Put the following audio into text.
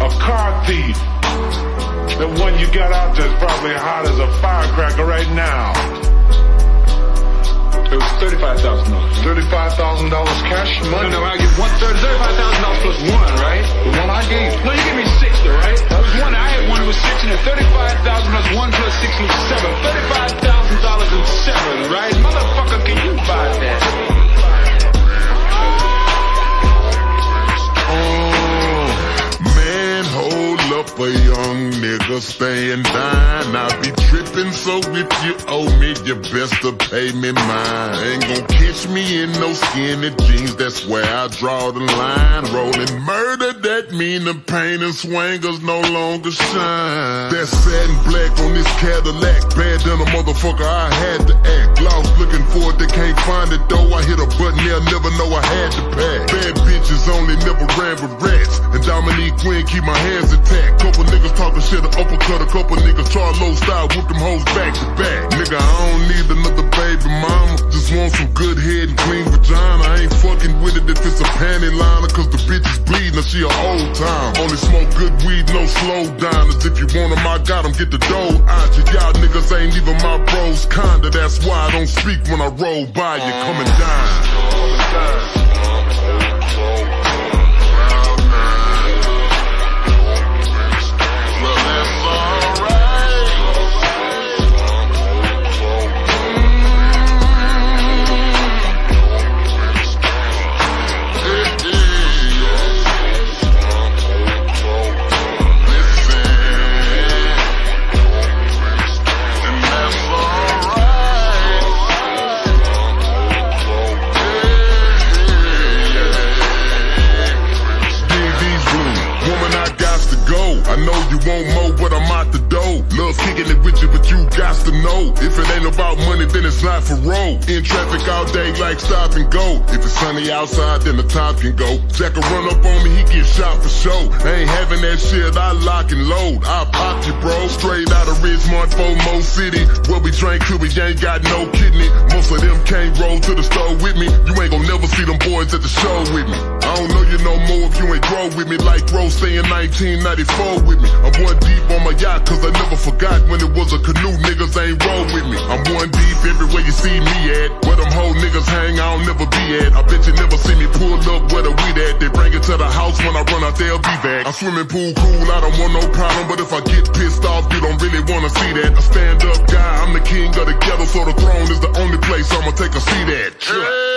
a car thief. The one you got out there's probably hot as a firecracker right now. It was $35,000. $35,000 cash money? No, I get $35,000 plus one, right? The one I gave you. No, you gave me 6, though, right? That was one. I had one that was 6, and then 35,000 plus 1 plus 6 was 7. $35,000 and 7, right? Motherfucker, can you buy that? Hold up a young nigga staying down. I be trippin', so if you owe me, you best to pay me mine. Ain't gon' catch me in no skinny jeans, that's where I draw the line. Rolling murder, that mean the paint and swingers no longer shine. That satin black on this Cadillac, bad than a motherfucker, I had to act. Lost looking for it, they can't find it though. I hit a button, they'll never know I had to pack. Bad bitches only never ran with rats, and Dominique Quinn keep my hands attacked. Couple niggas talking shit, an uppercut, a couple niggas Charlo style, whoop them hoes back to back. Nigga, I don't need another baby mama, just want some good head and clean vagina. I ain't fucking with it if it's a panty liner, cause the bitch is bleeding, she a old time. Only smoke good weed, no slow diners. If you want them, I got them, get the dough out you. Y'all niggas ain't even my bros, kinda, that's why I don't speak when I roll by you, coming down. I know you want more, but I'm out the door. Love kicking it with you, but you got to know, if it ain't about money, then it's not for road. In traffic all day like stop and go. If it's sunny outside, then the top can go. Jack will run up on me, he get shot for show. I ain't having that shit, I lock and load. I pop you, bro. Straight out of Ridgemont, FOMO City, where we drink till we ain't got no kidney. Most of them can't roll to the store with me. You ain't gon' never see them boys at the show with me. I don't know you no more if you ain't grow with me. Like Rose stay in 1994 with me. I'm one deep on my yacht, cause I never forgot when it was a canoe, niggas ain't roll with me. I'm one deep everywhere you see me at. Where them whole niggas hang, I'll never be at. I bet you never see me pull up where the weed at. They bring it to the house, when I run out they'll be back. I'm swimming pool cool, I don't want no problem, but if I get pissed off, you don't really wanna see that. A stand up guy, I'm the king of the ghetto, so the throne is the only place I'ma take a seat at.